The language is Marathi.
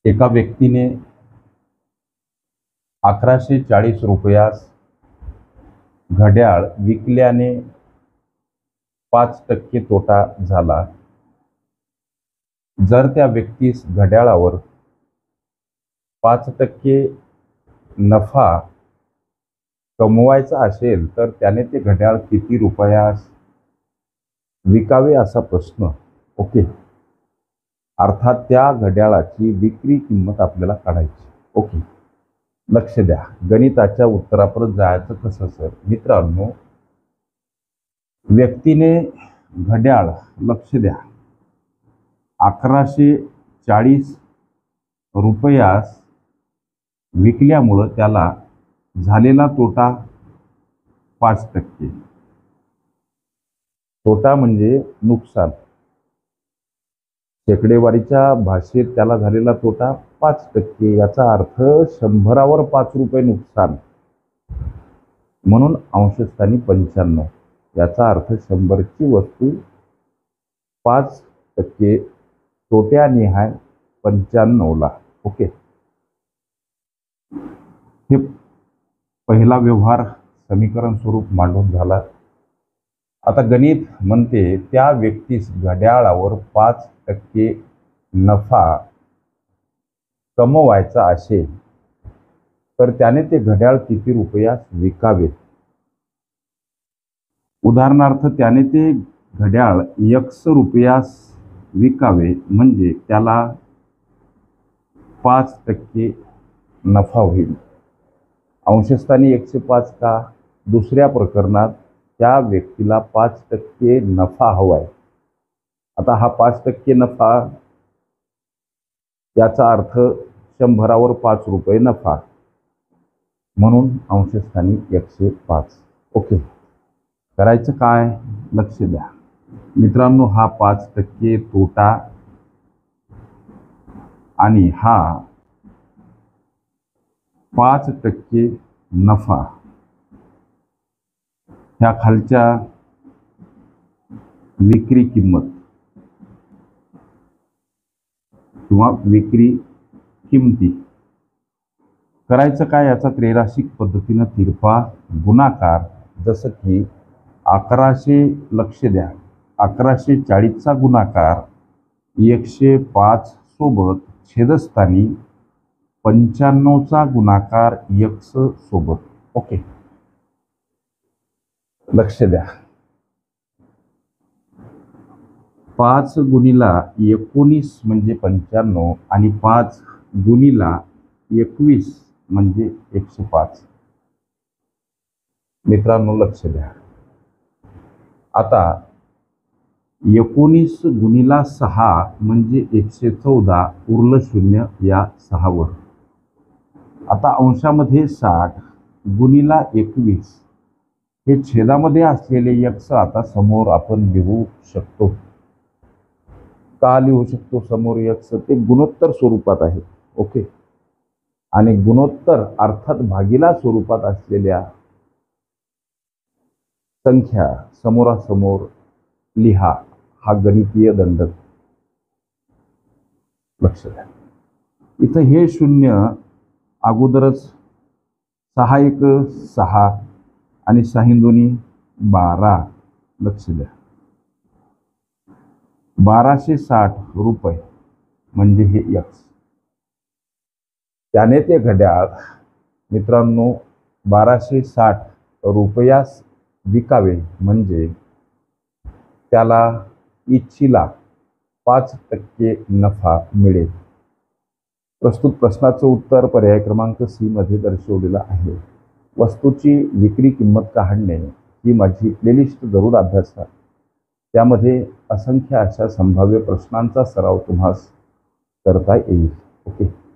एका व्यक्तीने 1140 रुपयास घड्याळ विकल्याने 5% तोटा झाला। जर त्या व्यक्तीस घड्याळावर 5% नफा कमवायचा असेल तर त्याने ते घड्याळ किती रुपयास विकावे असा प्रश्न। ओके, अर्थात त्या घड्याळाची विक्री किंमत आपल्याला काढायची। ओके, लक्ष द्या, गणिताच्या उत्तरापर्यंत जायचं कसं सर? मित्रांनो, व्यक्तीने घड्याळ, लक्ष द्या, 1140 रुपयास विकल्यामुळं त्याला झालेला तोटा 5%। तोटा म्हणजे नुकसान, शेकडेवारीच्या भाषेत त्याला झालेला तोटा 5%। याचा अर्थ 100वर 5 रुपये नुकसान, म्हणून अंशस्थानी 95। याचा अर्थ 100ची वस्तू 5% तोट्याने आहे 95ला। ओके, हे पहिला व्यवहार समीकरण स्वरूप मांडून झाला। आता गणित म्हणते त्या व्यक्तीस घड्याळावर 5% नफा कमवायचा असेल तर त्याने ते घड्याळ किती रुपयास विकावे। उदाहरणार्थ, त्याने ते घड्याळ 100 रुपयास विकावे म्हणजे त्याला 5% नफा होईल। अंशस्थानी 105 का? दुसऱ्या प्रकरणात त्या व्यक्तीला 5% नफा हवाय। आता हा 5% नफा, याचा अर्थ 100वर 5 रुपये नफा, म्हणून अंशस्थानी 105। ओके, करायचं काय? लक्ष द्या मित्रांनो, हा 5% तोटा आणि हा 5% नफा, ह्या खालच्या विक्री किंमत किंवा विक्री किमती। करायचं काय? याचा त्रैराशिक पद्धतीनं तिरपा गुणाकार, जसं की 1100, लक्ष द्या, 1140चा गुणाकार 105 सोबत, छेदस्थानी 95चा गुणाकार 100 सोबत। ओके, लक्ष द्या, 5 गुणिला 19 म्हणजे 95 आणि 5 गुणिला 21 म्हणजे 105। मित्रांनो लक्ष द्या, आता 19 गुणिला 6 म्हणजे 114, उरलं 0 या 6वर। आता अंशामध्ये 60 गुणिला 21, हे छेदामध्ये असलेले 100 आता समोर आपण लिहू शकतो। का लिहू शकतो समोर 100? ते गुणोत्तर स्वरूपात आहे। ओके, आणि गुणोत्तर अर्थात भागिला स्वरूपात असलेल्या संख्या समोरासमोर लिहा, हा गणितीय दंडक। लक्ष द्या, इथं हे 0 अगोदरच 6 1 6 आणि 6 2 12। लक्ष द्या, 1260 रुपये म्हणजे हे X। त्याने ते घड्याळ मित्रांनो 1260 रुपयास विकावे म्हणजे त्याला इच्छिला 5% नफा मिळेल। प्रस्तुत प्रश्नाचं उत्तर पर्याय क्रमांक C मध्ये दर्शवलेलं आहे। वस्तूची विक्री किंमत काढणे ही माझी प्लेलिस्ट जरूर अभ्यासा, त्यामध्ये असंख्य अशा संभाव्य प्रश्नांचा सराव तुम्हास करता येईल। ओके।